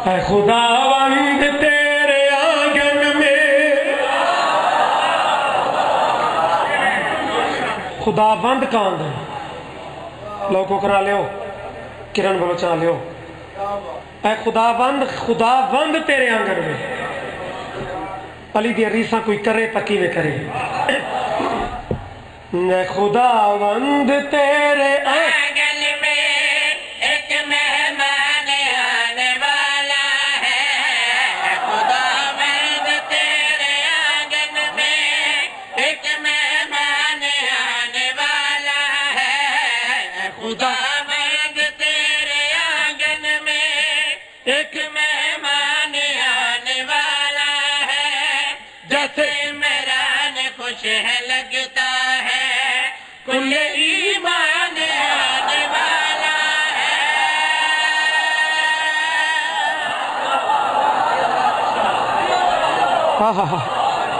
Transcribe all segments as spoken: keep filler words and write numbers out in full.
اے خداوند تیرے آنگن میں خداوند کان دے لوگوں کرا لیو کرن بولو چاہ لیو اے خداوند خداوند تیرے آنگن میں علی دی ریساں کوئی کرے تکی میں کرے اے خداوند تیرے آنگن میں ایک مہمان آنے والا ہے خداوند تیرے آنگن میں ایک مہمان آنے والا ہے خداوند تیرے آنگن میں ایک مہمان آنے والا ہے جیسے مہران خوش ہے لگتا ہے کل ایمان آنے والا ہے ہاں ہاں ہاں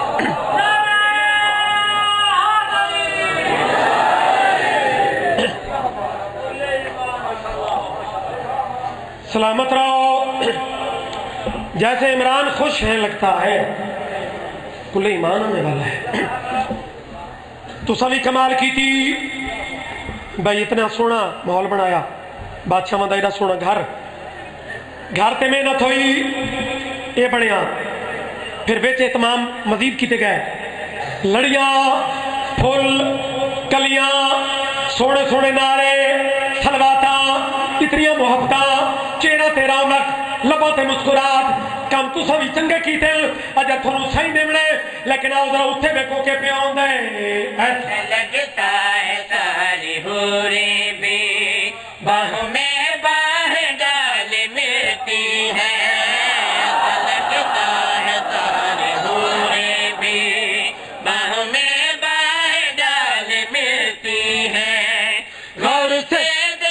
سلامت رہو جیسے عمران خوش ہے لگتا ہے کل ایمان آنے والا ہے تو سبھی کمال کی تھی بھائی اتنا سونا ماحول بنایا بادشاہ مندہ ایڈا سونا گھر گھر تے محنت ہوئی یہ بڑھیا پھر بیچے تمام مزید کیتے گئے لڑیاں پھول کلیاں سونے سونے نعرے سلواتا اتنیاں محبتاں چہرہ تیرا رونق لبوں تے مسکرات کام تو سبھی چنگے کیتے اجا تھونو صحیح دیونے لیکن آؤ ذرا اتھے بے کو کے پیاؤں دے ایسا لگتا ہے ساری حوریں بھی باہوں میں باہ ڈال ملتی ہے ایسا لگتا ہے ساری حوریں بھی باہوں میں باہ ڈال ملتی ہے غور سے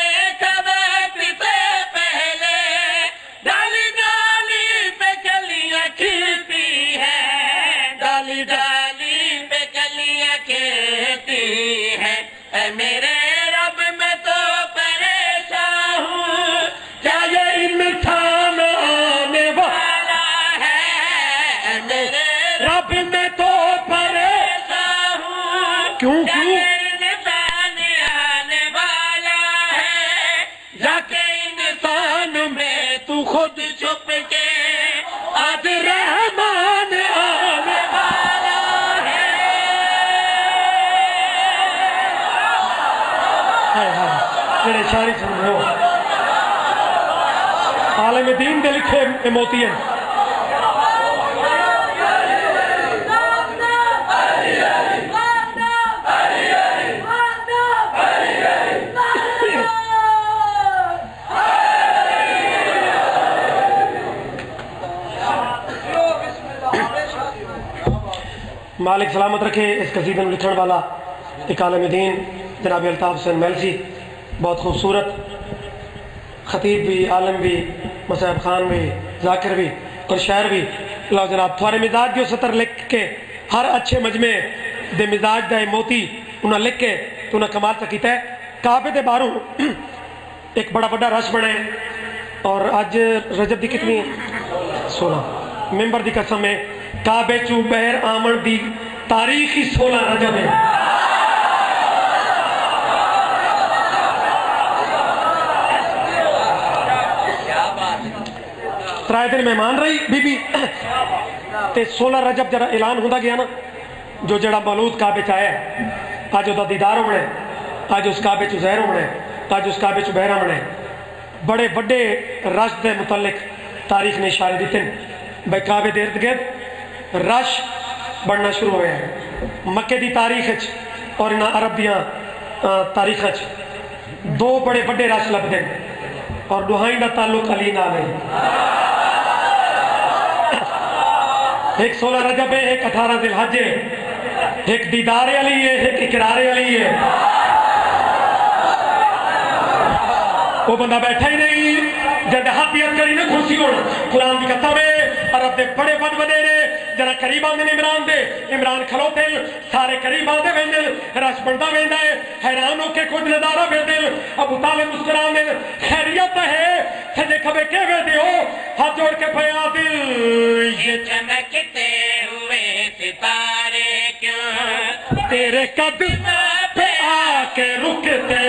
میرے رب میں تو پریشان ہوں کیا یہ انسان آنے والا ہے میرے رب میں تو پریشان ہوں کیوں کیوں انسان آنے والا ہے یا کہ انسان میں تو خود چھپ کے آج رحمان آنے والا ہے میرے شاعری سن رہے ہو عالم دین دے لکھے موتی ہیں مالک سلامت رکھے اس قصیدے میں لکھن والا ایک عالم دین جناب الطاف حسین میلسی بہت خوبصورت خطیب بھی عالم بھی مصعب خان بھی ذاکر بھی اور شاعر بھی اللہ جناب تھوڑے مزاج جو سطر لکھ کے ہر اچھے مجمع دے مزاج دے موتی انہاں لکھ کے تو انہاں کمال تکیتا ہے کعبے دے باروں ایک بڑا بڑا رش بنے اور آج رجب دی کتنی سولہ ممبر دی قسم ہے کعبے چو بہر آمن دی تاریخی سولہ رجب ہے ترائے دن مہمان رہی بی بی تے سولہ رجب جڑا اعلان ہوندہ گیا نا جو جڑا مولود کعبے چاہے آج دا دیدار ہونے آج اس کعبے چو زہر ہونے آج اس کعبے چو بہر ہونے بڑے بڑے رش دے متعلق تاریخ نے اشارے دیتے ہیں بھائی کعبے دے ارد گرد رش بڑھنا شروع ہوئے ہیں مکے دی تاریخ اور انہاں عرب دیاں تاریخ دو بڑے بڑے رش لب دیں اور دوہائیں دا تعلق علی نہ آئے ایک سولہ رجب ہے ایک اٹھارہ ذی الحج ہے ایک دیدار علی ہے ایک اقرار علی ہے وہ بندہ بیٹھا ہی نہیں جب ہاتھیت کری نہ کھوسی ہونا قرآن کی قسم ہے عرب دے بڑے بڑے بڑے جنا قریب آندے عمران دے عمران کھلوتے سارے قریب آندے ویندے رش بڑھتا ویندا ہے حیران ہو کے کچھ نظارہ ویندے ابو طالب مسکرانے خیریت ہے سجے کھبے کے وے دیو ہاتھ جوڑ کے پیا دل یہ چمکتے ہوئے ستارے کیوں تیرے قدم پہ آ کے رکتے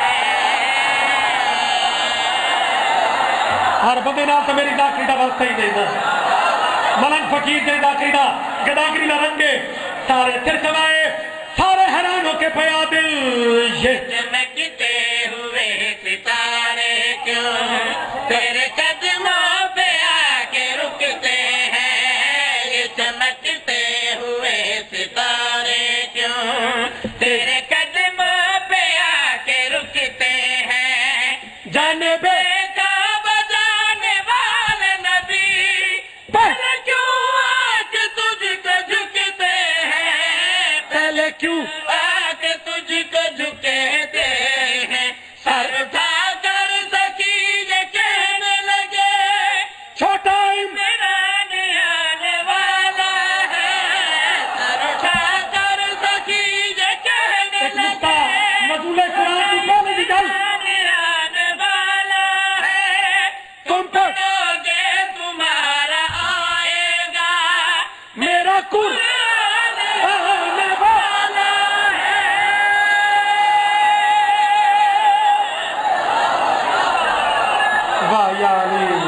ہر بندے نال تو میری داخلی دا واسطہ ہی دینا ملنگ فقیر دے داخلی دا گداگری نہ رنگے سارے تر سوائے سارے حیران ہو کے پیا دل یہ چمکتے ہوئے ستارے کیوں تیرے قدموں پہ آ کے رکتے ہیں یہ چمکتے ہوئے ستارے کیوں تیرے قدموں پہ آ کے رکتے ہیں جانب